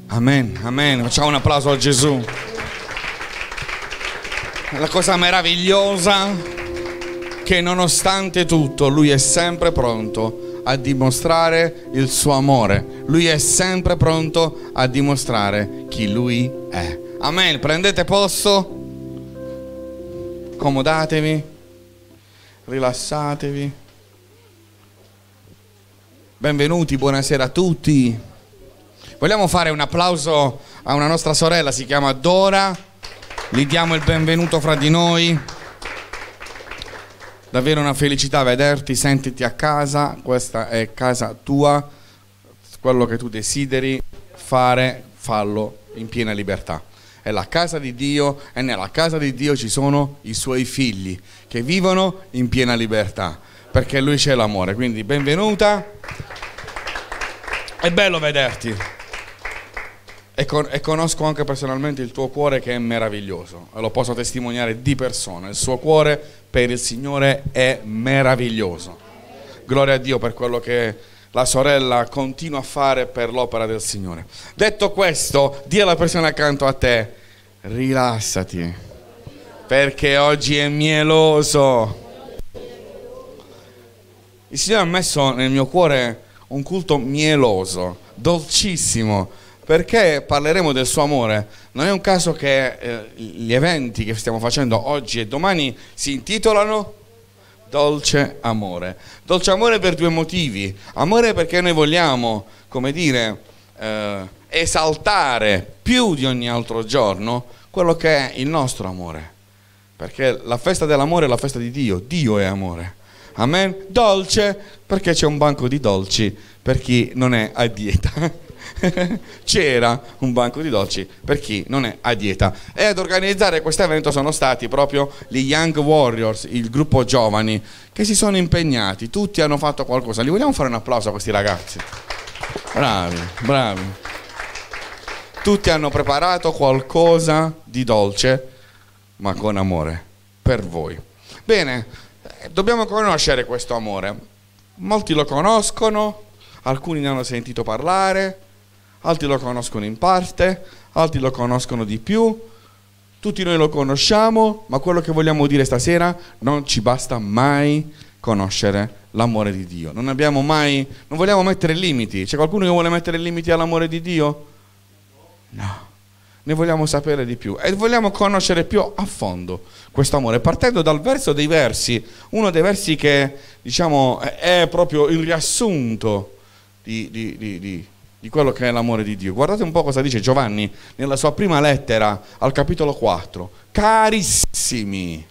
Amen, amen. Facciamo un applauso a Gesù. La cosa meravigliosa che nonostante tutto Lui è sempre pronto a dimostrare il suo amore. Lui è sempre pronto a dimostrare chi Lui è. Amen. Prendete posto, accomodatevi, rilassatevi. Benvenuti, buonasera a tutti. Vogliamo fare un applauso a una nostra sorella, si chiama Dora. Gli diamo il benvenuto fra di noi. Davvero una felicità vederti, sentiti a casa. Questa è casa tua. Quello che tu desideri fare, fallo in piena libertà. È la casa di Dio e nella casa di Dio ci sono i suoi figli che vivono in piena libertà, perché Lui c'è l'amore. Quindi benvenuta. È bello vederti. E conosco anche personalmente il tuo cuore, che è meraviglioso, e lo posso testimoniare di persona. Il suo cuore per il Signore è meraviglioso. Gloria a Dio per quello che la sorella continua a fare per l'opera del Signore. Detto questo, di alla persona accanto a te: rilassati, perché oggi è mieloso. Il Signore ha messo nel mio cuore un culto mieloso, dolcissimo, perché parleremo del suo amore. Non è un caso che gli eventi che stiamo facendo oggi e domani si intitolano Dolce Amore. Dolce Amore per due motivi. Amore perché noi vogliamo, come dire, esaltare più di ogni altro giorno quello che è il nostro amore. Perché la festa dell'amore è la festa di Dio. Dio è amore. Amen. Dolce perché c'è un banco di dolci per chi non è a dieta. C'era un banco di dolci per chi non è a dieta. E ad organizzare questo evento sono stati proprio gli Young Warriors, il gruppo giovani, che si sono impegnati. Tutti hanno fatto qualcosa. Li vogliamo fare un applauso a questi ragazzi? Bravi, bravi. Tutti hanno preparato qualcosa di dolce, ma con amore per voi. Bene, dobbiamo conoscere questo amore. Molti lo conoscono, alcuni ne hanno sentito parlare, altri lo conoscono in parte, altri lo conoscono di più. Tutti noi lo conosciamo, ma quello che vogliamo dire stasera: non ci basta mai conoscere l'amore di Dio. Non vogliamo mettere limiti. C'è qualcuno che vuole mettere limiti all'amore di Dio? No. Ne vogliamo sapere di più e vogliamo conoscere più a fondo questo amore, partendo dal verso dei versi, uno dei versi che, diciamo, è proprio il riassunto di quello che è l'amore di Dio. Guardate un po' cosa dice Giovanni nella sua prima lettera al capitolo 4. Carissimi,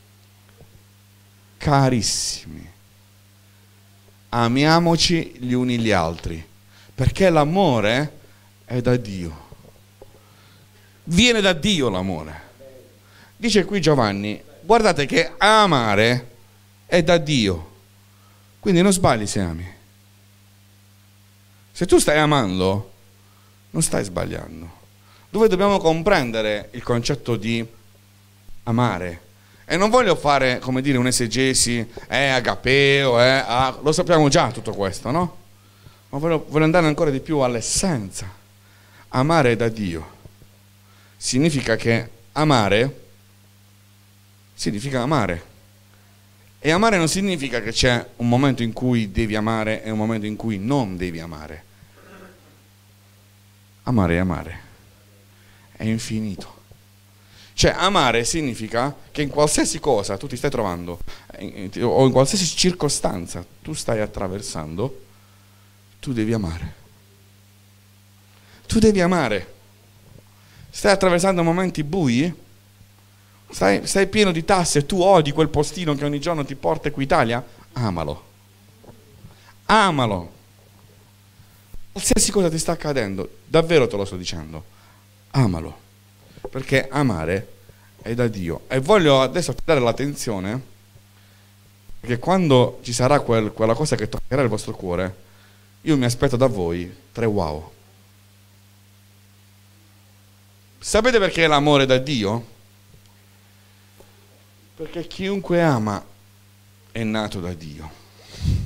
amiamoci gli uni gli altri, perché l'amore è da Dio. Viene da Dio l'amore. Dice qui Giovanni, guardate che amare è da Dio. Quindi non sbagli se ami. Se tu stai amando, non stai sbagliando. Dove dobbiamo comprendere il concetto di amare. E non voglio fare, come dire, un'esegesi, agapeo, lo sappiamo già tutto questo, no? Ma voglio andare ancora di più all'essenza. Amare è da Dio. Significa che amare significa amare. E amare non significa che c'è un momento in cui devi amare e un momento in cui non devi amare. Amare è amare. È infinito. Cioè, amare significa che in qualsiasi cosa tu ti stai trovando, o in qualsiasi circostanza tu stai attraversando, tu devi amare. Tu devi amare. Stai attraversando momenti bui? Sei pieno di tasse, tu odi quel postino che ogni giorno ti porta Equitalia? Amalo. Amalo. Qualsiasi cosa ti sta accadendo, davvero te lo sto dicendo, amalo. Perché amare è da Dio. E voglio adesso dare l'attenzione, perché quando ci sarà quella cosa che toccherà il vostro cuore, io mi aspetto da voi 3 wow. Sapete perché l'amore è da Dio? Perché chiunque ama è nato da Dio.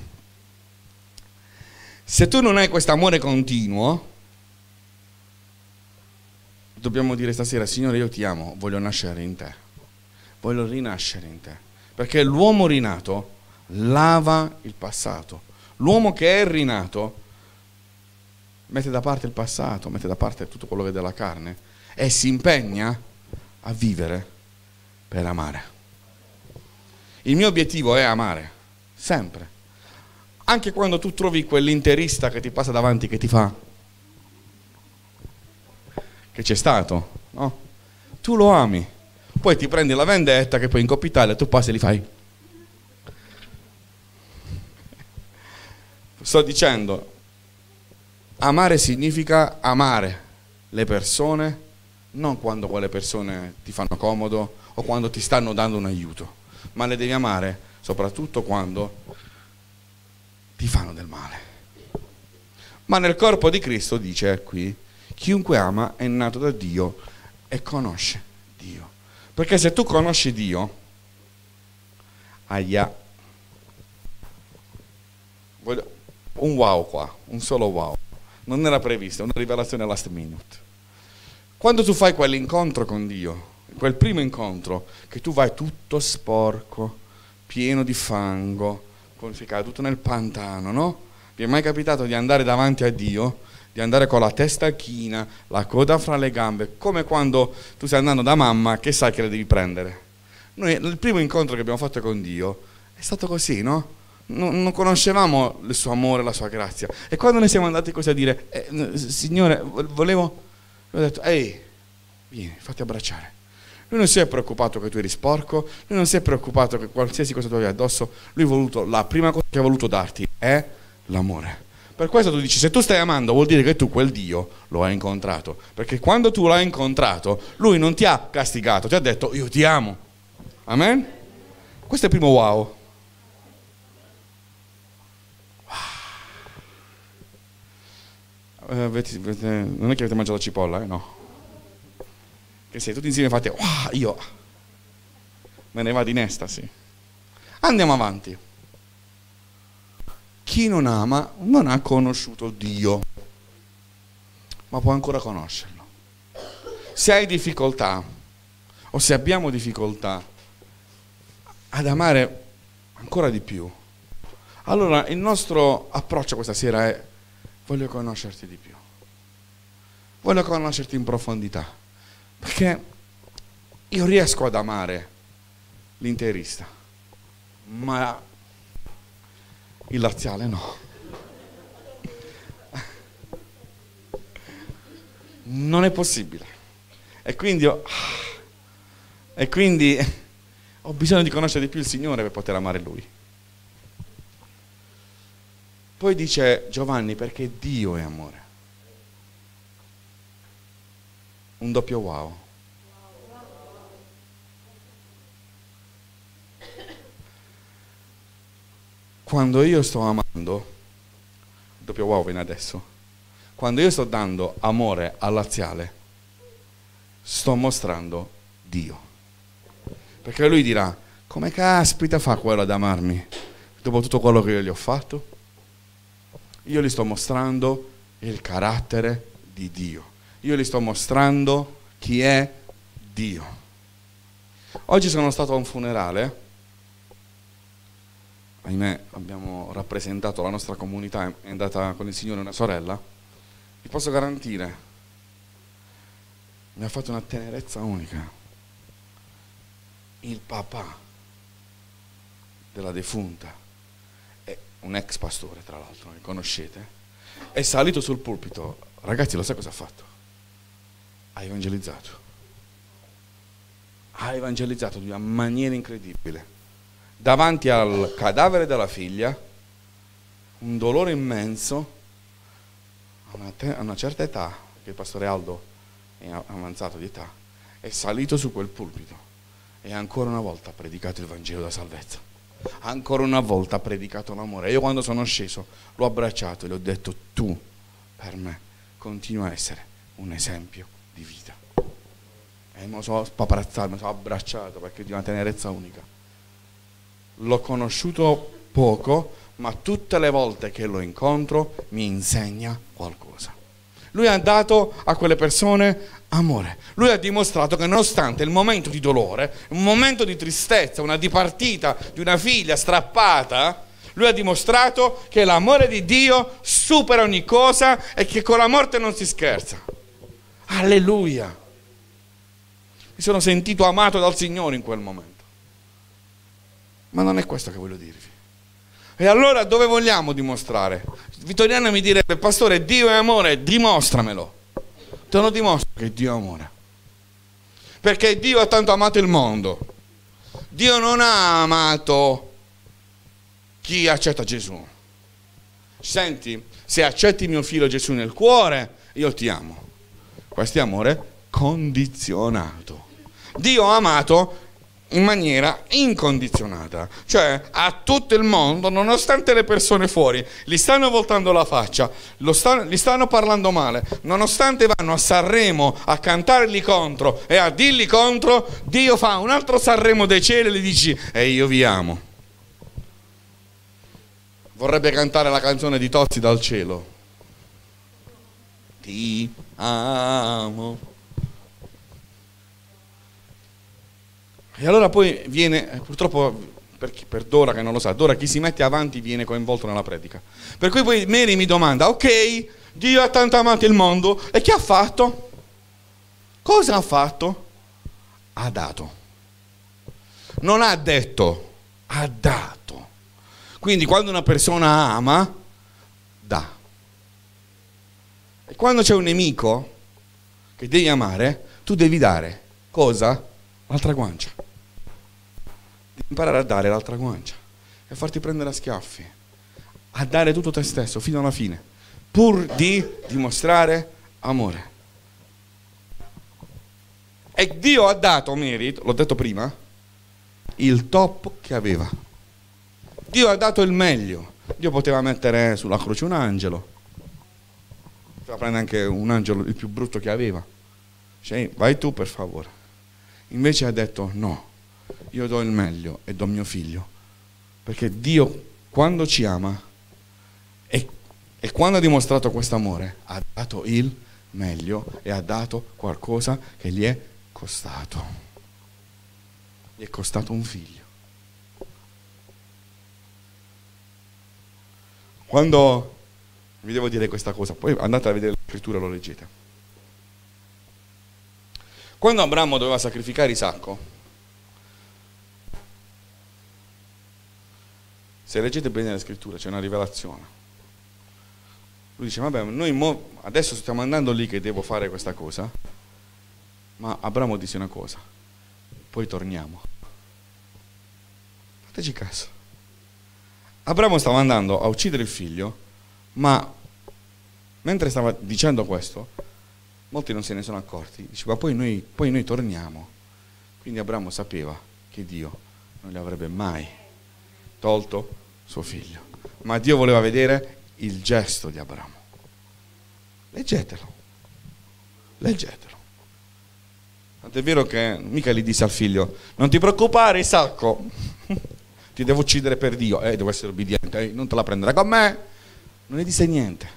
Se tu non hai questo amore continuo, dobbiamo dire stasera: Signore, io ti amo, voglio nascere in te, voglio rinascere in te, perché l'uomo rinato lava il passato. L'uomo che è rinato mette da parte il passato, mette da parte tutto quello che è della carne e si impegna a vivere per amare. Il mio obiettivo è amare, sempre. Anche quando tu trovi quell'interista che ti passa davanti, che ti fa, che c'è stato, no? Tu lo ami, poi ti prendi la vendetta che poi in Coppa Italia tu passi e li fai. Sto dicendo, amare significa amare le persone, non quando quelle persone ti fanno comodo o quando ti stanno dando un aiuto, ma le devi amare soprattutto quando ti fanno del male. Ma nel corpo di Cristo dice qui: chiunque ama è nato da Dio e conosce Dio. Perché se tu conosci Dio, un wow qua, un solo wow. Non era previsto, è una rivelazione last minute. Quando tu fai quell'incontro con Dio, quel primo incontro, che tu vai tutto sporco, pieno di fango, come si chiama, tutto nel pantano, no? Vi è mai capitato di andare davanti a Dio, di andare con la testa china, la coda fra le gambe, come quando tu stai andando da mamma che sai che le devi prendere? Noi, il primo incontro che abbiamo fatto con Dio è stato così, no? Non conoscevamo il suo amore, la sua grazia. E quando noi siamo andati così a dire: Signore, volevo... Lui ha detto: ehi, vieni, fatti abbracciare. Lui non si è preoccupato che tu eri sporco, lui non si è preoccupato che qualsiasi cosa tu avevi addosso. Lui ha voluto, la prima cosa che ha voluto darti è l'amore. Per questo tu dici: se tu stai amando vuol dire che tu quel Dio lo hai incontrato, perché quando tu l'hai incontrato lui non ti ha castigato, ti ha detto: io ti amo. Amen? Questo è il primo wow. Non è che avete mangiato la cipolla, no? Che se tutti insieme fate: wow, io me ne vado in estasi. Andiamo avanti. Chi non ama non ha conosciuto Dio, ma può ancora conoscerlo. Se hai difficoltà, o se abbiamo difficoltà ad amare ancora di più, allora il nostro approccio questa sera è: voglio conoscerti di più, voglio conoscerti in profondità, perché io riesco ad amare l'interista, ma il laziale no. Non è possibile. E quindi ho bisogno di conoscere di più il Signore per poter amare Lui. Poi dice Giovanni: perché Dio è amore. Un doppio wow. Quando io sto amando, il doppio wow viene adesso, quando io sto dando amore al laziale, sto mostrando Dio. Perché lui dirà: come caspita fa quello ad amarmi dopo tutto quello che io gli ho fatto? Io gli sto mostrando il carattere di Dio. Io gli sto mostrando chi è Dio. Oggi sono stato a un funerale. Ahimè, abbiamo rappresentato la nostra comunità, è andata con il Signore una sorella. Vi posso garantire, mi ha fatto una tenerezza unica. Il papà della defunta, è un ex pastore tra l'altro, che conoscete, è salito sul pulpito. Ragazzi, lo sai cosa ha fatto? Ha evangelizzato. Ha evangelizzato di una maniera incredibile. Davanti al cadavere della figlia, un dolore immenso, a una certa età, che il pastore Aldo è avanzato di età, è salito su quel pulpito e ancora una volta ha predicato il Vangelo della salvezza. Ancora una volta ha predicato l'amore. Io quando sono sceso l'ho abbracciato e gli ho detto: tu per me continua a essere un esempio di vita. E mi sono spaparazzato, mi sono abbracciato perché è di una tenerezza unica. L'ho conosciuto poco, ma tutte le volte che lo incontro mi insegna qualcosa. Lui ha dato a quelle persone amore. Lui ha dimostrato che nonostante il momento di dolore, un momento di tristezza, una dipartita di una figlia strappata, lui ha dimostrato che l'amore di Dio supera ogni cosa e che con la morte non si scherza. Alleluia! Mi sono sentito amato dal Signore in quel momento. Ma non è questo che voglio dirvi. E allora dove vogliamo dimostrare? Vittoriano mi direbbe: pastore, Dio è amore, dimostramelo. Te lo dimostro che Dio è amore. Perché Dio ha tanto amato il mondo. Dio non ha amato chi accetta Gesù. Senti, se accetti mio figlio Gesù nel cuore, io ti amo. Questo è amore condizionato. Dio ha amato in maniera incondizionata, cioè a tutto il mondo, nonostante le persone fuori gli stanno voltando la faccia, gli stanno parlando male, nonostante vanno a Sanremo a cantargli contro e a dirgli contro, Dio fa un altro Sanremo dei cieli e gli dici: e io vi amo. Vorrebbe cantare la canzone di Tozzi dal cielo: ti amo. E allora poi viene, purtroppo per Dora che non lo sa, Dora chi si mette avanti viene coinvolto nella predica. Per cui poi Mary mi domanda: ok, Dio ha tanto amato il mondo, e che ha fatto? Cosa ha fatto? Ha dato. Non ha detto, ha dato. Quindi quando una persona ama, dà. E quando c'è un nemico che devi amare, tu devi dare cosa? L'altra guancia. Devi imparare a dare l'altra guancia e farti prendere a schiaffi, a dare tutto te stesso fino alla fine, pur di dimostrare amore. E Dio ha dato a Mary, l'ho detto prima, il top che aveva. Dio ha dato il meglio. Dio poteva mettere sulla croce un angelo, poteva prendere anche un angelo il più brutto che aveva, cioè, vai tu per favore. Invece ha detto: no, io do il meglio e do mio figlio, perché Dio quando ci ama e quando ha dimostrato questo amore ha dato il meglio e ha dato qualcosa che gli è costato. Gli è costato un figlio. Quando vi devo dire questa cosa, poi andate a vedere la scrittura e lo leggete. Quando Abramo doveva sacrificare Isacco, se leggete bene la scrittura c'è una rivelazione. Lui dice: vabbè, noi adesso stiamo andando lì che devo fare questa cosa, ma Abramo disse una cosa: poi torniamo. Fateci caso. Abramo stava andando a uccidere il figlio, ma mentre stava dicendo questo, molti non se ne sono accorti. Dice: ma poi noi torniamo. Quindi Abramo sapeva che Dio non gli avrebbe mai tolto suo figlio, ma Dio voleva vedere il gesto di Abramo. Leggetelo. Tant'è vero che mica gli disse al figlio: non ti preoccupare Isacco, ti devo uccidere per Dio, devo essere obbediente, non te la prenderai con me. Non gli disse niente.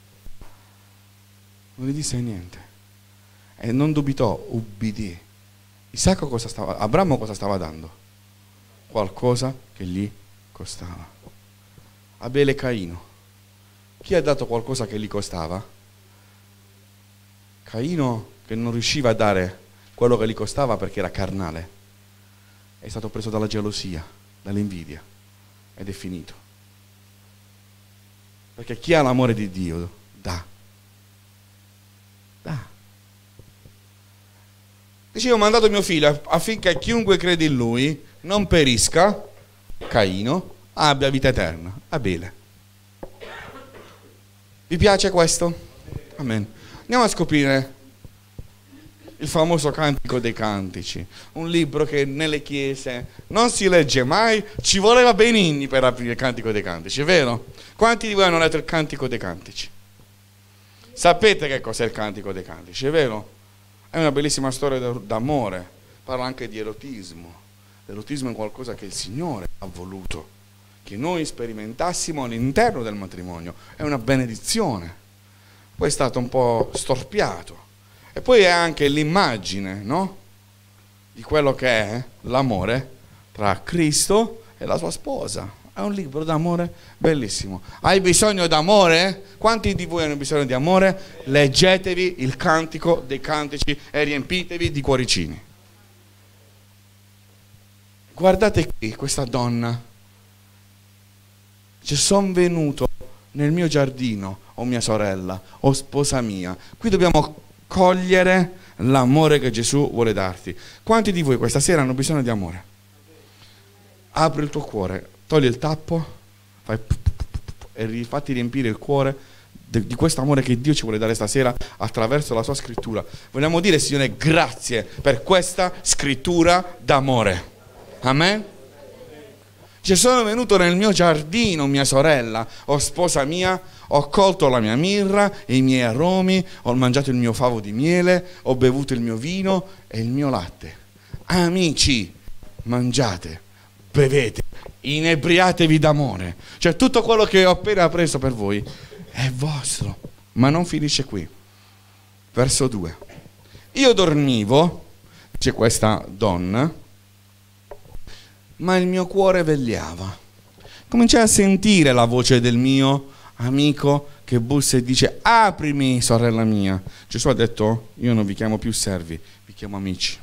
E non dubitò, ubbidì. Isacco Abramo cosa stava dando? Qualcosa che gli costava. Abele e Caino. Chi ha dato qualcosa che gli costava? Caino, che non riusciva a dare quello che gli costava perché era carnale, è stato preso dalla gelosia, dall'invidia, ed è finito. Perché chi ha l'amore di Dio dà. Dice: io ho mandato mio figlio affinché chiunque crede in lui non perisca, Caino, abbia vita eterna, Abele. Vi piace questo? Amen. Andiamo a scoprire il famoso Cantico dei Cantici, un libro che nelle chiese non si legge mai. Ci voleva Benigni per aprire il Cantico dei Cantici, è vero? Quanti di voi hanno letto il Cantico dei Cantici? Sapete che cos'è il Cantico dei Cantici, è vero? È una bellissima storia d'amore, parla anche di erotismo. L'erotismo è qualcosa che il Signore ha voluto che noi sperimentassimo all'interno del matrimonio, è una benedizione. Poi è stato un po' storpiato E poi è anche l'immagine, no? Di quello che è l'amore tra Cristo e la sua sposa. È un libro d'amore bellissimo. Hai bisogno d'amore? Quanti di voi hanno bisogno di amore? Leggetevi il Cantico dei Cantici e riempitevi di cuoricini. Guardate qui questa donna. Dice, sono venuto nel mio giardino, o mia sorella, o sposa mia. Qui dobbiamo cogliere l'amore che Gesù vuole darti. Quanti di voi questa sera hanno bisogno di amore? Apri il tuo cuore, togli il tappo, e fatti riempire il cuore di questo amore che Dio ci vuole dare stasera attraverso la sua scrittura. Vogliamo dire, Signore, grazie per questa scrittura d'amore. Amen. Sono venuto nel mio giardino, mia sorella, o sposa mia, ho colto la mia mirra e i miei aromi, ho mangiato il mio favo di miele, ho bevuto il mio vino e il mio latte. Amici, mangiate, bevete, inebriatevi d'amore. Cioè tutto quello che ho appena preso per voi è vostro. Ma non finisce qui. Verso 2. Io dormivo, dice questa donna, ma il mio cuore vegliava. Cominciai a sentire la voce del mio amico che bussa e dice, aprimi, sorella mia. Gesù ha detto, io non vi chiamo più servi, vi chiamo amici.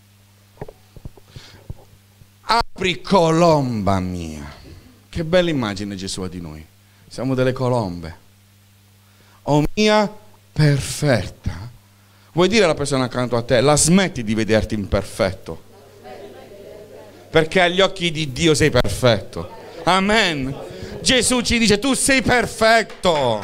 Apri, colomba mia. Che bella immagine Gesù ha di noi. Siamo delle colombe. O mia perfetta. Vuoi dire alla persona accanto a te, la smetti di vederti imperfetto? Perché agli occhi di Dio sei perfetto. Amen. Gesù ci dice, tu sei perfetto.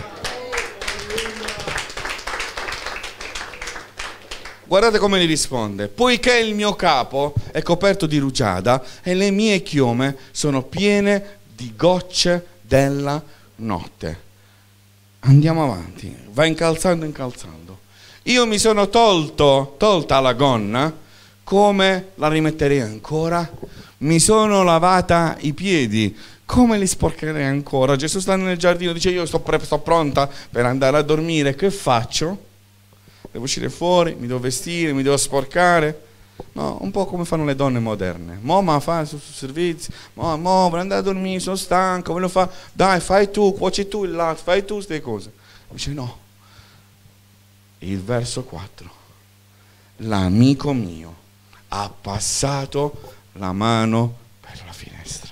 Guardate come gli risponde. Poiché il mio capo è coperto di rugiada e le mie chiome sono piene di gocce della notte. Andiamo avanti. Va incalzando, incalzando. Io mi sono tolta la gonna. Come la rimetterei ancora? Mi sono lavata i piedi. Come li sporcherei ancora? Gesù sta nel giardino, dice, io sto pronta per andare a dormire. Che faccio? Devo uscire fuori, mi devo vestire, mi devo sporcare. No, un po' come fanno le donne moderne. Ma fa su servizi. Mo, voglio andare a dormire, sono stanco, voglio fare. Dai, fai tu, cuoci tu il latte, fai tu queste cose. Dice no. Il verso 4. L'amico mio ha passato la mano per la finestra.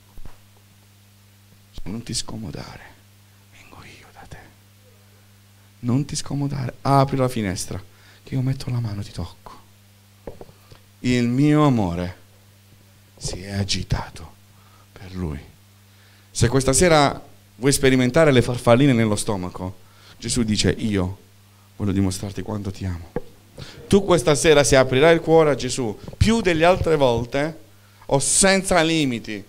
Non ti scomodare, vengo io da te. Non ti scomodare, apri la finestra, che io metto la mano e ti tocco. Il mio amore si è agitato per lui. Se questa sera vuoi sperimentare le farfalline nello stomaco, Gesù dice, io voglio dimostrarti quanto ti amo. Tu questa sera, se aprirai il cuore a Gesù più delle altre volte, o senza limiti,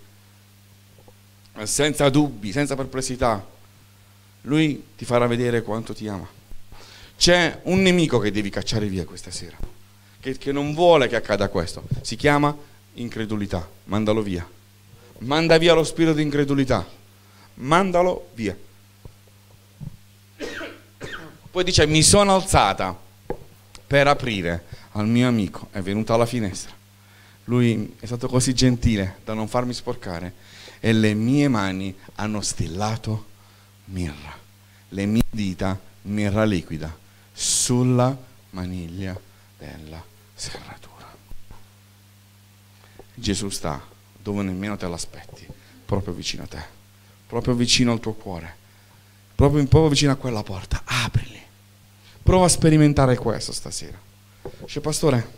senza dubbi, senza perplessità, lui ti farà vedere quanto ti ama. C'è un nemico che devi cacciare via questa sera, che non vuole che accada questo. Si chiama incredulità. Mandalo via. Manda via lo spirito di incredulità. Mandalo via. Poi dice, mi sono alzata per aprire al mio amico, è venuto alla finestra. Lui è stato così gentile da non farmi sporcare e le mie mani hanno stillato mirra, le mie dita mirra liquida sulla maniglia della serratura. Gesù sta dove nemmeno te l'aspetti, proprio vicino a te, proprio vicino al tuo cuore, proprio vicino a quella porta. Aprili. Prova a sperimentare questo stasera. Dice, pastore,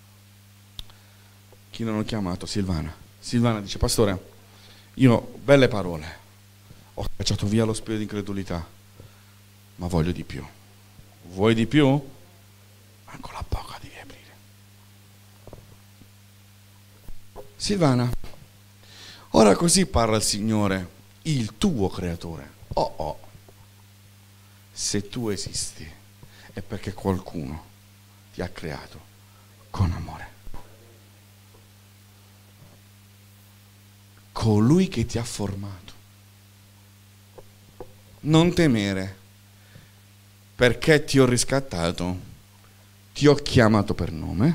chi non ho chiamato? Silvana. Silvana dice, pastore, io belle parole, ho cacciato via lo spirito di incredulità, ma voglio di più. Vuoi di più? Anche la bocca devi aprire. Silvana, ora così parla il Signore, il tuo creatore. Oh, se tu esisti è perché qualcuno ti ha creato con amore. Colui che ti ha formato. Non temere, perché ti ho riscattato, ti ho chiamato per nome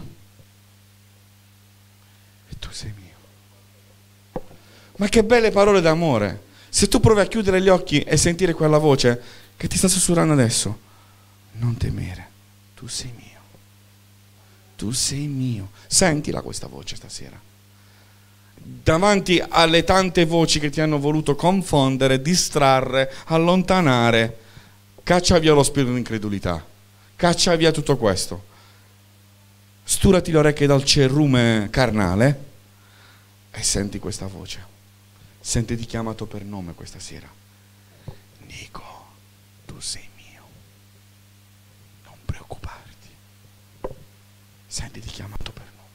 e tu sei mio. Ma che belle parole d'amore. Se tu provi a chiudere gli occhi e sentire quella voce che ti sta sussurrando adesso, non temere, tu sei mio. Tu sei mio. Sentila questa voce stasera. Davanti alle tante voci che ti hanno voluto confondere, distrarre, allontanare, caccia via lo spirito di incredulità. Caccia via tutto questo. Sturati le orecchie dal cerume carnale e senti questa voce. Sentiti chiamato per nome questa sera. Nico, tu sei mio. Non preoccuparti. Sentiti chiamato per nome.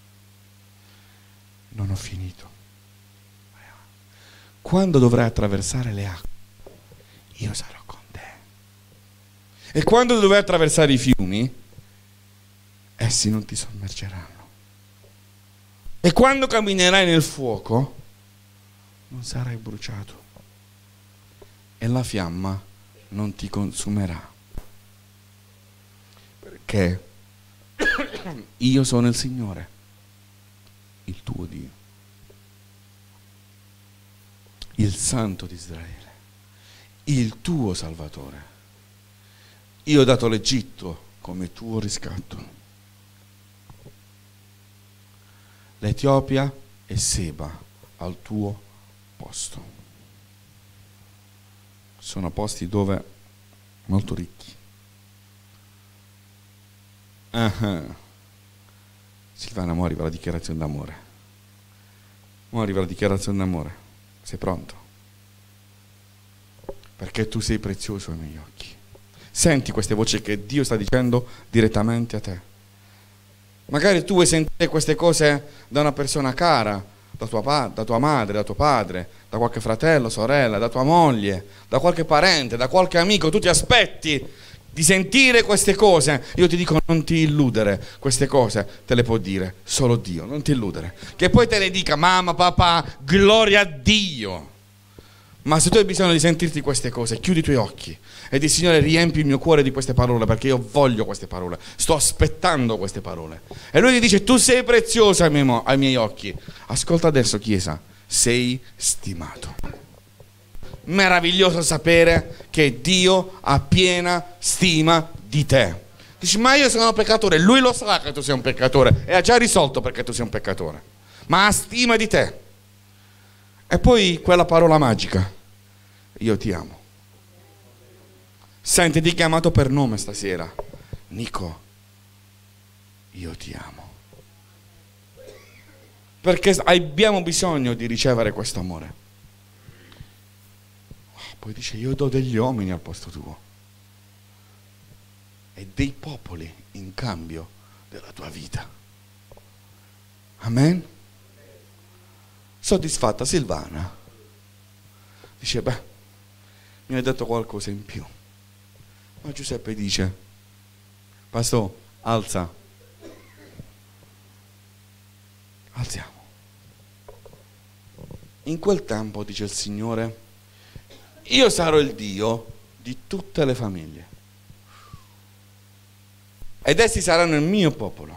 Non ho finito. Quando dovrai attraversare le acque, io sarò con te. E quando dovrai attraversare i fiumi, essi non ti sommergeranno. E quando camminerai nel fuoco, non sarai bruciato. E la fiamma non ti consumerà. Perché io sono il Signore, il tuo Dio, il Santo di Israele, il tuo Salvatore. Io ho dato l'Egitto come tuo riscatto. L'Etiopia e Seba al tuo posto. Sono posti dove molto ricchi. Silvana, mo arriva la dichiarazione d'amore. Mo arriva la dichiarazione d'amore. Sei pronto? Perché tu sei prezioso ai miei occhi. Senti queste voci che Dio sta dicendo direttamente a te. Magari tu vuoi sentire queste cose da una persona cara, da tua madre, da tuo padre, da qualche fratello, sorella, da tua moglie, da qualche parente, da qualche amico. Tu ti aspetti di sentire queste cose. Io ti dico, non ti illudere. Queste cose te le può dire solo Dio. Non ti illudere. Che poi te le dica mamma, papà, gloria a Dio. Ma se tu hai bisogno di sentirti queste cose, chiudi i tuoi occhi e di Signore, riempi il mio cuore di queste parole, perché io voglio queste parole, sto aspettando queste parole. E lui ti dice, tu sei prezioso ai miei occhi. Ascolta adesso, Chiesa, sei stimato. Meraviglioso sapere che Dio ha piena stima di te. Dici, ma io sono un peccatore. Lui lo sa che tu sei un peccatore e ha già risolto perché tu sei un peccatore, ma ha stima di te. E poi quella parola magica, io ti amo. Sentiti chiamato per nome stasera. Nico, io ti amo. Perché abbiamo bisogno di ricevere questo amore. Poi dice, io do degli uomini al posto tuo e dei popoli in cambio della tua vita. Amen? Soddisfatta Silvana dice, beh, mi hai detto qualcosa in più. Ma Giuseppe dice, Pastore, alziamo. In quel tempo, dice il Signore, io sarò il Dio di tutte le famiglie ed essi saranno il mio popolo.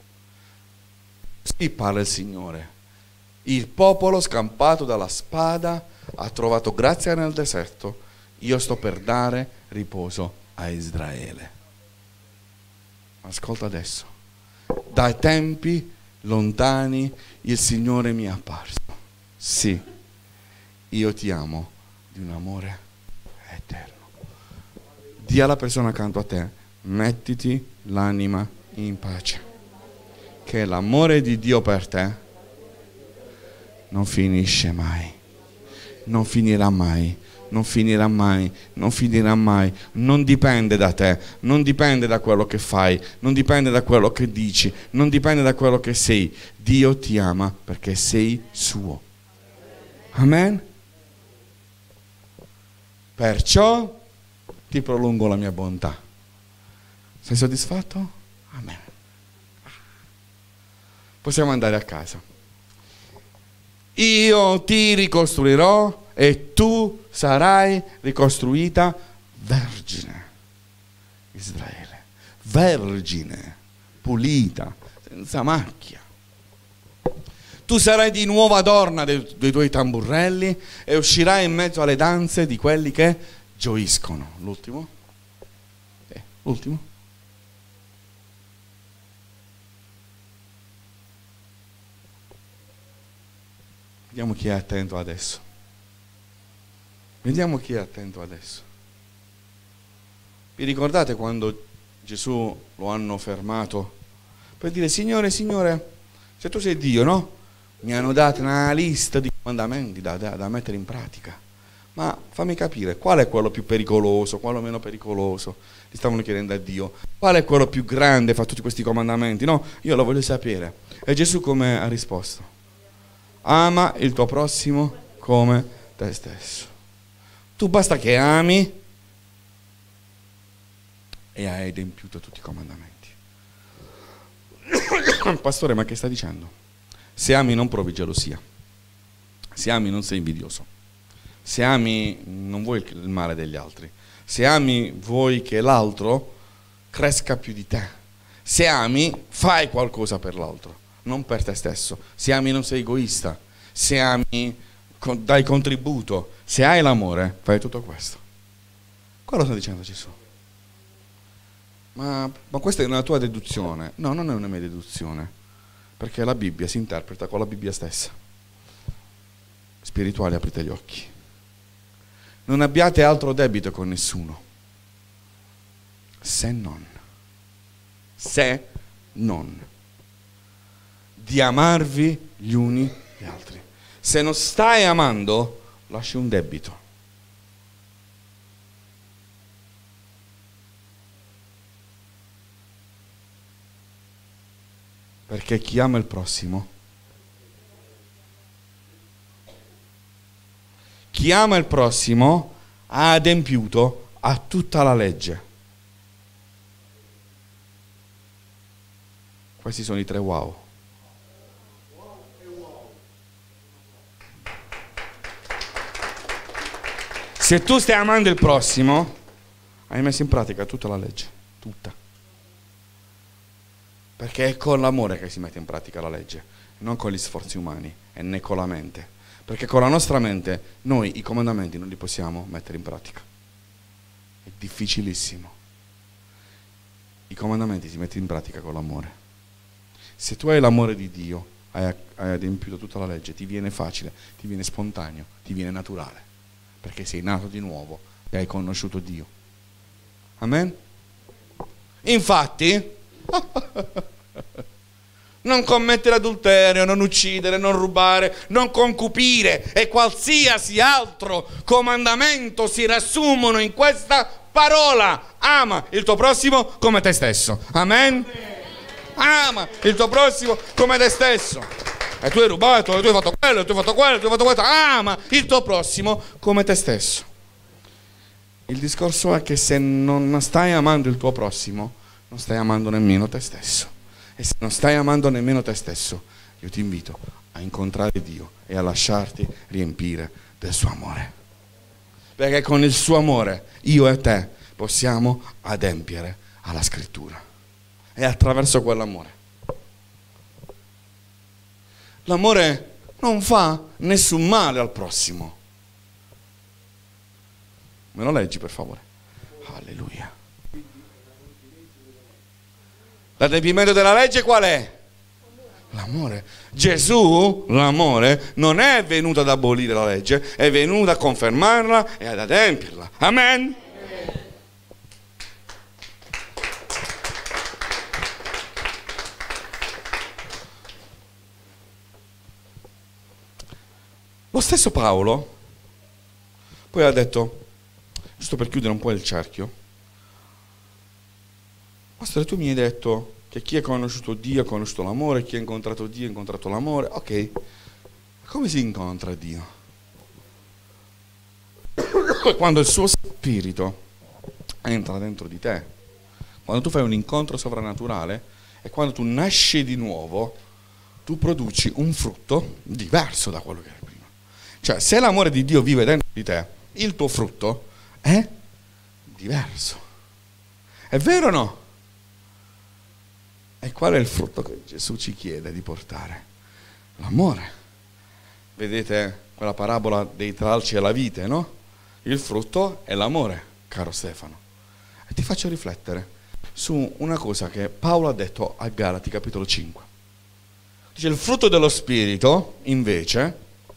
Sì, parla il Signore. Il popolo scampato dalla spada ha trovato grazia nel deserto. Io sto per dare riposo a Israele. Ascolta adesso. Dai tempi lontani il Signore mi è apparso. Sì, io ti amo di un amore eterno. Dì alla persona accanto a te, mettiti l'anima in pace, che l'amore di Dio per te non finisce mai, non finirà mai, non finirà mai, non finirà mai. Non dipende da te, non dipende da quello che fai, non dipende da quello che dici, non dipende da quello che sei. Dio ti ama perché sei suo. Amen? Perciò ti prolungo la mia bontà. Sei soddisfatto? Amen. Possiamo andare a casa. Io ti ricostruirò e tu sarai ricostruita vergine. Israele, vergine, pulita, senza macchia. Tu sarai di nuovo adorna dei tuoi tamburelli e uscirai in mezzo alle danze di quelli che gioiscono. L'ultimo? L'ultimo? Vediamo chi è attento adesso. Vediamo chi è attento adesso. Vi ricordate quando Gesù lo hanno fermato per dire: Signore, Signore, se tu sei Dio, no? Mi hanno dato una lista di comandamenti da mettere in pratica. Ma fammi capire, qual è quello più pericoloso, quello meno pericoloso? Gli stavano chiedendo a Dio. Qual è quello più grande fra tutti questi comandamenti? No, io lo voglio sapere. E Gesù come ha risposto? Ama il tuo prossimo come te stesso. Tu basta che ami e hai adempiuto tutti i comandamenti. Pastore, ma che sta dicendo? Se ami non provi gelosia. Se ami non sei invidioso. Se ami non vuoi il male degli altri. Se ami vuoi che l'altro cresca più di te. Se ami fai qualcosa per l'altro, non per te stesso. Se ami non sei egoista. Se ami dai contributo. Se hai l'amore fai tutto questo. Quello sta dicendo Gesù. Ma questa è una tua deduzione? No, non è una mia deduzione, perché la Bibbia si interpreta con la Bibbia stessa. Spirituali, aprite gli occhi. Non abbiate altro debito con nessuno, se non di amarvi gli uni gli altri. Se non stai amando, lasci un debito. Perché chi ama il prossimo, chi ama il prossimo ha adempiuto a tutta la legge. Questi sono i 3 wow. Se tu stai amando il prossimo, hai messo in pratica tutta la legge, tutta. Perché è con l'amore che si mette in pratica la legge, non con gli sforzi umani e né con la mente. Perché con la nostra mente noi i comandamenti non li possiamo mettere in pratica. È difficilissimo. I comandamenti si mettono in pratica con l'amore. Se tu hai l'amore di Dio, hai adempiuto tutta la legge, ti viene facile, ti viene spontaneo, ti viene naturale. Perché sei nato di nuovo e hai conosciuto Dio. Amen? Infatti, non commettere adulterio, non uccidere, non rubare, non concupire e qualsiasi altro comandamento si riassumono in questa parola: ama il tuo prossimo come te stesso. Amen? Ama il tuo prossimo come te stesso. E tu hai rubato, e tu hai fatto quello, e tu hai fatto quello, e tu hai fatto questo. Ama il tuo prossimo come te stesso. Il discorso è che se non stai amando il tuo prossimo, non stai amando nemmeno te stesso. E se non stai amando nemmeno te stesso, io ti invito a incontrare Dio e a lasciarti riempire del suo amore. Perché con il suo amore io e te possiamo adempiere alla scrittura. E attraverso quell'amore. L'amore non fa nessun male al prossimo. Me lo leggi per favore? Alleluia. L'adempimento della legge qual è? L'amore. Gesù, l'amore, non è venuto ad abolire la legge, è venuto a confermarla e ad adempierla. Amen? Lo stesso Paolo poi ha detto, giusto per chiudere un po' il cerchio: Pastore, tu mi hai detto che chi ha conosciuto Dio ha conosciuto l'amore, chi ha incontrato Dio ha incontrato l'amore. Ok, come si incontra Dio? Quando il suo spirito entra dentro di te, quando tu fai un incontro sovrannaturale e quando tu nasci di nuovo, tu produci un frutto diverso da quello che era prima. Cioè, se l'amore di Dio vive dentro di te, il tuo frutto è diverso. È vero o no? Qual è il frutto che Gesù ci chiede di portare? L'amore. Vedete quella parabola dei tralci e la vite, no? Il frutto è l'amore, caro Stefano. E ti faccio riflettere su una cosa che Paolo ha detto a Galati, capitolo 5. Dice: il frutto dello Spirito, invece,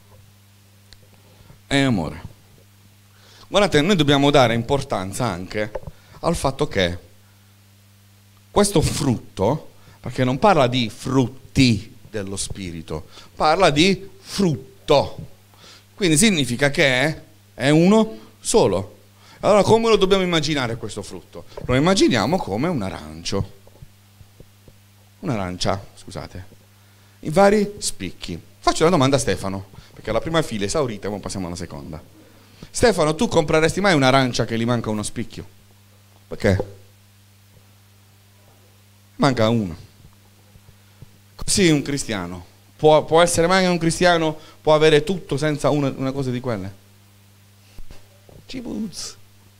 è amore. Guardate, noi dobbiamo dare importanza anche al fatto che questo frutto, perché non parla di frutti dello Spirito, parla di frutto. Quindi significa che è uno solo. Allora come lo dobbiamo immaginare questo frutto? Lo immaginiamo come un arancio. Un'arancia, scusate. I vari spicchi. Faccio una domanda a Stefano, perché la prima fila è esaurita, ora passiamo alla seconda. Stefano, tu compreresti mai un'arancia che gli manca uno spicchio? Perché? Manca uno. Così un cristiano. Può essere mai un cristiano, può avere tutto senza una cosa di quelle? Cibuz.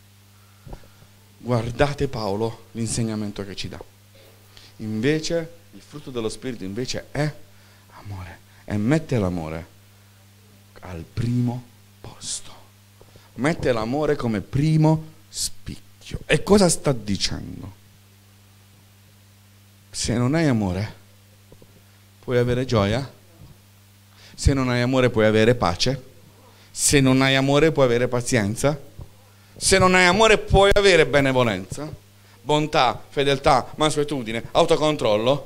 Guardate Paolo, l'insegnamento che ci dà. Invece, il frutto dello Spirito invece è amore. E mette l'amore al primo posto. Mette l'amore come primo spicchio. E cosa sta dicendo? Se non hai amore, puoi avere gioia. Se non hai amore, puoi avere pace. Se non hai amore, puoi avere pazienza. Se non hai amore, puoi avere benevolenza, bontà, fedeltà, mansuetudine, autocontrollo.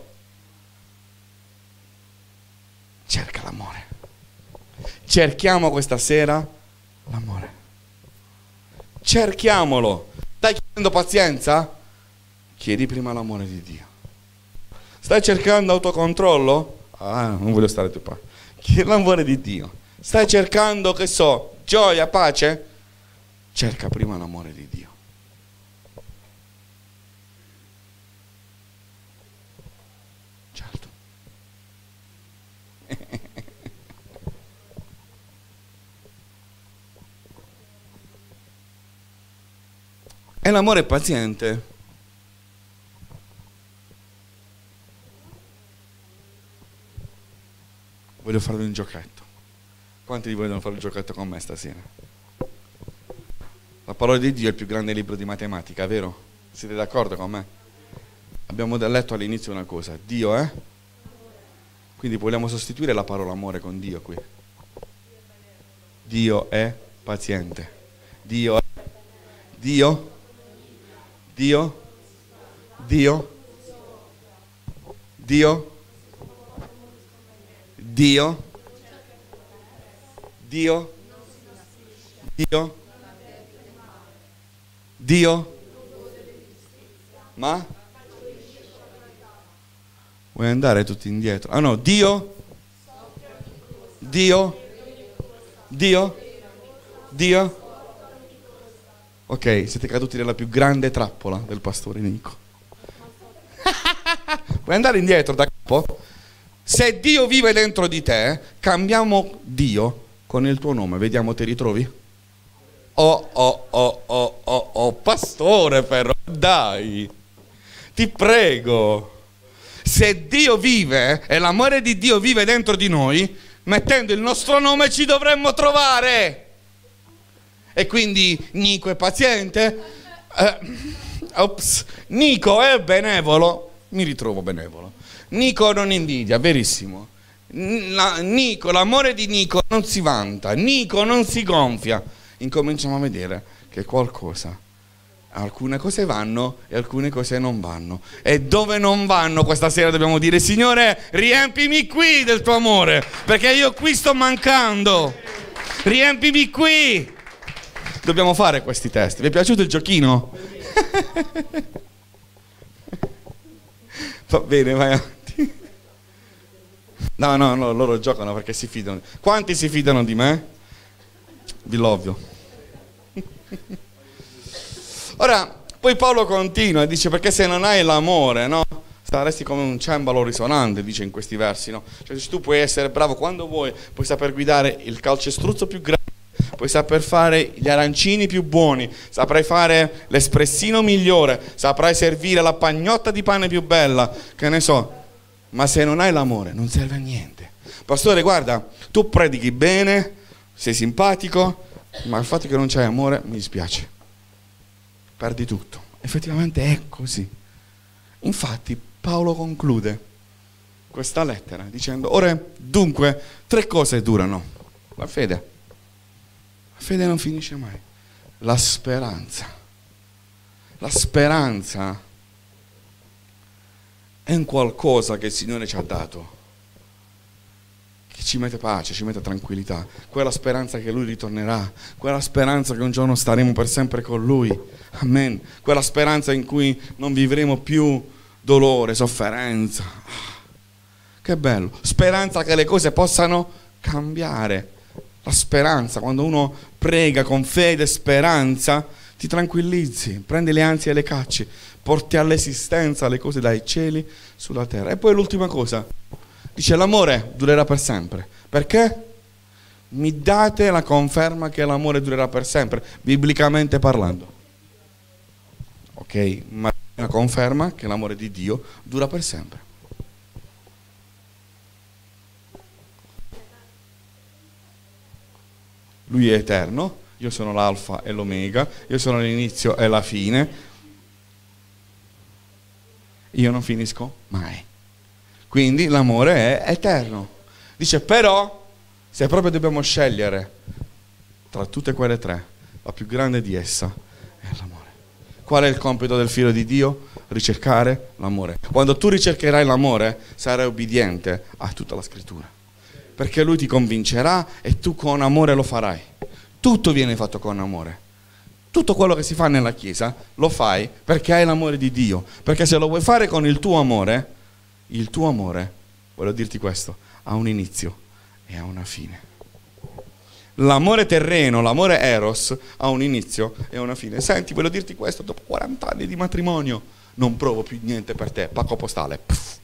Cerca l'amore. Cerchiamo questa sera l'amore. Cerchiamolo. Stai chiedendo pazienza? Chiedi prima l'amore di Dio. Stai cercando autocontrollo? Ah, non voglio stare più qua. Chiedi l'amore di Dio. Stai cercando, che so, gioia, pace? Cerca prima l'amore di Dio. Certo. E l'amore è paziente. Voglio farvi un giochetto. Quanti di voi vogliono fare un giochetto con me stasera? La parola di Dio è il più grande libro di matematica, vero? Siete d'accordo con me? Abbiamo letto all'inizio una cosa: Dio è? Quindi vogliamo sostituire la parola amore con Dio qui. Dio è paziente. Dio è? Dio? Dio? Dio? Dio? Dio? Dio? Dio? Dio? Ma? Vuoi andare tutti indietro? Ah no, Dio? Dio? Dio? Dio? Ok, siete caduti nella più grande trappola del pastore Nico. Vuoi andare indietro da capo? Se Dio vive dentro di te, cambiamo Dio con il tuo nome, vediamo te ritrovi? Oh, pastore però, dai, ti prego. Se Dio vive e l'amore di Dio vive dentro di noi, mettendo il nostro nome ci dovremmo trovare. E quindi Nico è paziente, Nico è benevolo, mi ritrovo benevolo. Nico non invidia, verissimo. Nico, l'amore di Nico non si vanta, Nico non si gonfia. Incominciamo a vedere che qualcosa, alcune cose vanno e alcune cose non vanno. E dove non vanno questa sera dobbiamo dire: Signore, riempimi qui del tuo amore, perché io qui sto mancando. Riempimi qui. Dobbiamo fare questi test. Vi è piaciuto il giochino? Va bene, vai avanti. No, loro giocano perché si fidano. Quanti si fidano di me? Vi lovio. Ora, poi Paolo continua e dice: perché se non hai l'amore, no? Saresti come un cembalo risonante, dice in questi versi, no? Cioè, tu puoi essere bravo quando vuoi, puoi saper guidare il calcestruzzo più grande, puoi saper fare gli arancini più buoni, saprai fare l'espressino migliore, saprai servire la pagnotta di pane più bella, che ne so, ma se non hai l'amore non serve a niente. Pastore, guarda, tu predichi bene, sei simpatico, ma il fatto che non c'hai amore mi dispiace, perdi tutto. Effettivamente è così. Infatti Paolo conclude questa lettera dicendo: ora dunque 3 cose durano: la fede non finisce mai, la speranza è un qualcosa che il Signore ci ha dato, che ci mette pace, ci mette tranquillità, quella speranza che Lui ritornerà, quella speranza che un giorno staremo per sempre con Lui, amen, quella speranza in cui non vivremo più dolore, sofferenza. Che bello, speranza che le cose possano cambiare. La speranza, quando uno prega con fede e speranza, ti tranquillizzi, prendi le ansie e le cacci, porti all'esistenza le cose dai cieli sulla terra. E poi l'ultima cosa, dice: l'amore durerà per sempre. Perché? Mi date la conferma che l'amore durerà per sempre, biblicamente parlando. Ok, ma la conferma che l'amore di Dio dura per sempre. Lui è eterno, io sono l'alfa e l'omega, io sono l'inizio e la fine, io non finisco mai. Quindi l'amore è eterno. Dice: però, se proprio dobbiamo scegliere tra tutte quelle 3, la più grande di essa è l'amore. Qual è il compito del figlio di Dio? Ricercare l'amore. Quando tu ricercherai l'amore, sarai obbediente a tutta la scrittura, perché Lui ti convincerà e tu con amore lo farai. Tutto viene fatto con amore. Tutto quello che si fa nella Chiesa lo fai perché hai l'amore di Dio. Perché se lo vuoi fare con il tuo amore, voglio dirti questo, ha un inizio e ha una fine. L'amore terreno, l'amore eros, ha un inizio e una fine. Senti, voglio dirti questo, dopo 40 anni di matrimonio non provo più niente per te, pacco postale. Puff.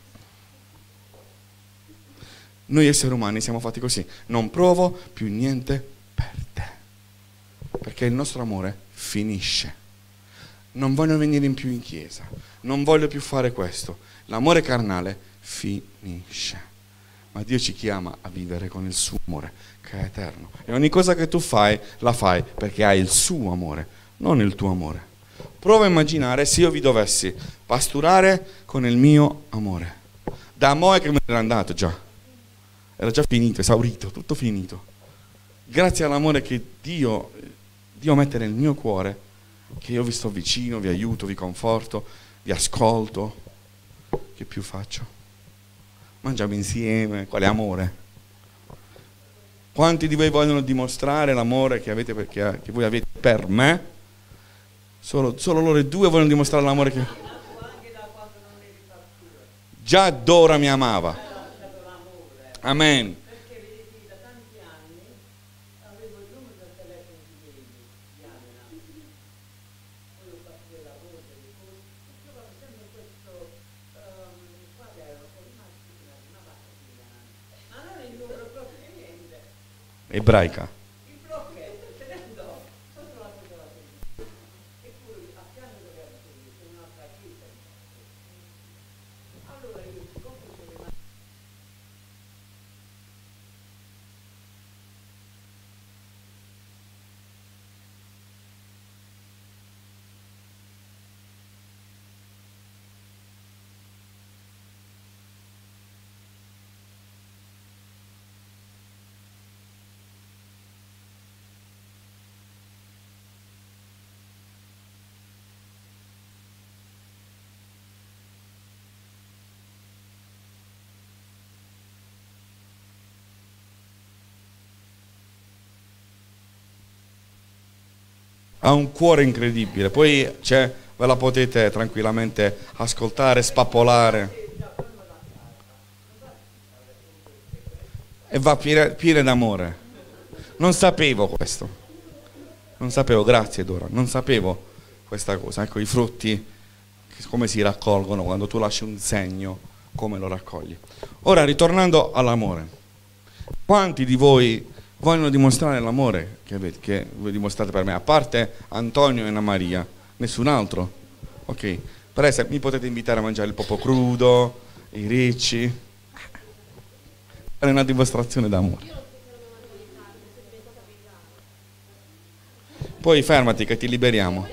Noi esseri umani siamo fatti così, non provo più niente per te, perché il nostro amore finisce. Non voglio venire in più in chiesa, non voglio più fare questo. L'amore carnale finisce, ma Dio ci chiama a vivere con il suo amore, che è eterno. E ogni cosa che tu fai, la fai perché hai il suo amore, non il tuo amore. Prova a immaginare se io vi dovessi pasturare con il mio amore. Da Moe che me n'era andato già. Era già finito, esaurito, tutto finito. Grazie all'amore che Dio mette nel mio cuore, che io vi sto vicino, vi aiuto, vi conforto, vi ascolto. Che più faccio? Mangiamo insieme, quale amore? Quanti di voi vogliono dimostrare l'amore che voi avete per me? Solo loro 2 vogliono dimostrare l'amore che... Già d'ora mi amava. Amen. Ebraica. Ha un cuore incredibile, poi ve la potete tranquillamente ascoltare, spappolare. E va piena d'amore. Non sapevo questo. Non sapevo, grazie Dora, non sapevo questa cosa. Ecco i frutti, come si raccolgono quando tu lasci un segno, come lo raccogli. Ora, ritornando all'amore. Quanti di voi vogliono dimostrare l'amore che voi dimostrate per me, a parte Antonio e Anna Maria, nessun altro. Ok, per esempio mi potete invitare a mangiare il popo crudo, i ricci, è una dimostrazione d'amore. Poi fermati che ti liberiamo.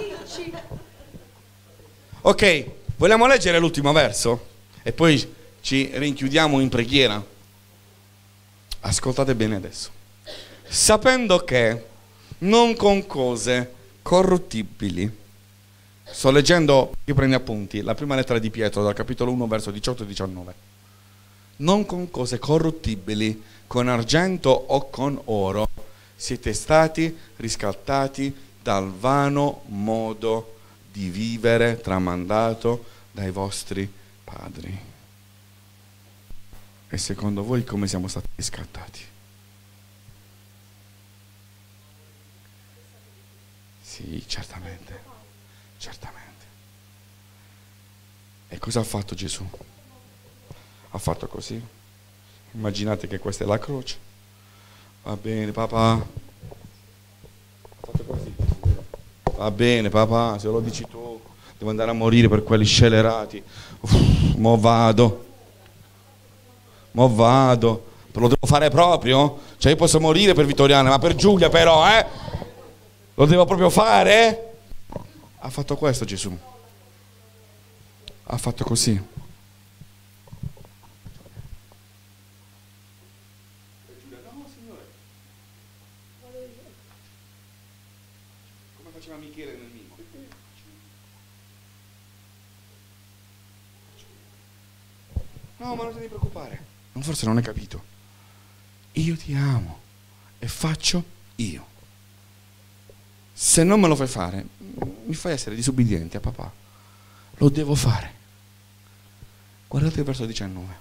Ok, vogliamo leggere l'ultimo verso? E poi ci rinchiudiamo in preghiera. Ascoltate bene adesso. Sapendo che non con cose corruttibili. Sto leggendo, io prendo appunti, la prima lettera di Pietro, dal capitolo 1, verso 18 e 19. Non con cose corruttibili, con argento o con oro, siete stati riscattati dal vano modo di vivere tramandato dai vostri padri. E secondo voi come siamo stati riscattati? Sì, certamente. Certamente. E cosa ha fatto Gesù? Ha fatto così. Immaginate che questa è la croce. Va bene, papà. Ha fatto così. Va bene, papà, se lo dici tu, devo andare a morire per quelli scellerati. Mo vado. Mo vado. Lo devo fare proprio? Cioè io posso morire per Vittoriana, ma per Giulia però, Lo devo proprio fare? Ha fatto questo Gesù. Ha fatto così. No, Signore. Come faceva Michele nel mimo. No, ma non ti devi preoccupare. Forse non hai capito. Io ti amo e faccio io. Se non me lo fai fare, mi fai essere disubbidiente a papà. Lo devo fare. Guardate il verso 19.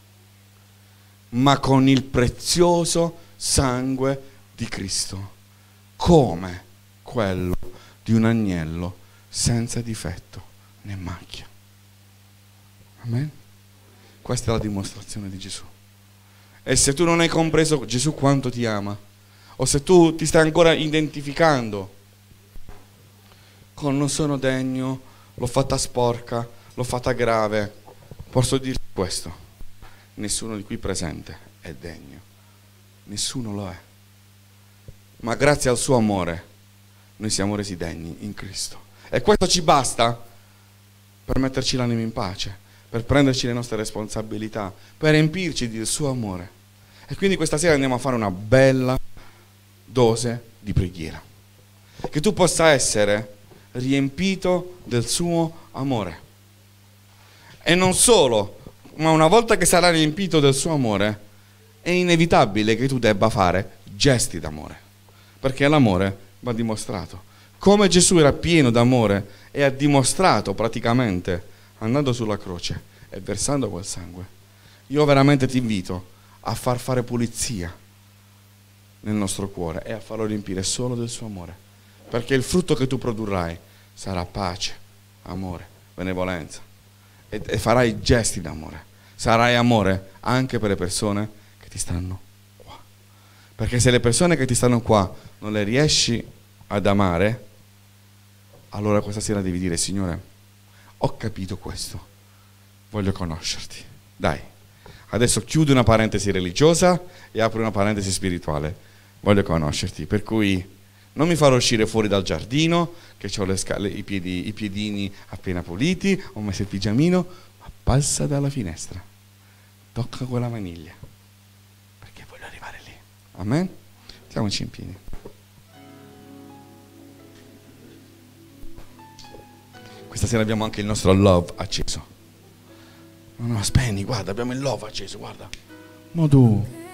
Ma con il prezioso sangue di Cristo, come quello di un agnello senza difetto né macchia. Amen? Questa è la dimostrazione di Gesù. E se tu non hai compreso Gesù quanto ti ama, o se tu ti stai ancora identificando con non sono degno, l'ho fatta sporca, l'ho fatta grave, posso dirti questo: nessuno di qui presente è degno, nessuno lo è, ma grazie al suo amore noi siamo resi degni in Cristo, e questo ci basta per metterci l'anima in pace, per prenderci le nostre responsabilità, per riempirci del suo amore. E quindi questa sera andiamo a fare una bella dose di preghiera, che tu possa essere riempito del suo amore. E non solo, ma una volta che sarai riempito del suo amore, è inevitabile che tu debba fare gesti d'amore, perché l'amore va dimostrato. Come Gesù era pieno d'amore e ha dimostrato praticamente andando sulla croce e versando quel sangue, io veramente ti invito a far fare pulizia nel nostro cuore e a farlo riempire solo del suo amore, perché il frutto che tu produrrai sarà pace, amore, benevolenza, e farai gesti d'amore. Sarai amore anche per le persone che ti stanno qua, perché se le persone che ti stanno qua non le riesci ad amare, allora questa sera devi dire: Signore, ho capito questo, voglio conoscerti. Dai, adesso chiudi una parentesi religiosa e apri una parentesi spirituale. Voglio conoscerti, per cui non mi farò uscire fuori dal giardino, che ho le scale, i piedini appena puliti, ho messo il pigiamino, ma passa dalla finestra, tocca quella maniglia, perché voglio arrivare lì. Amen? Stiamoci in piedi. Questa sera abbiamo anche il nostro love acceso. No, spegni, guarda, abbiamo il love acceso, guarda. Ma tu...